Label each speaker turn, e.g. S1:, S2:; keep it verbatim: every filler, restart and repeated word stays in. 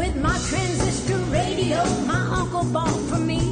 S1: with my transistor radio my uncle bought for me.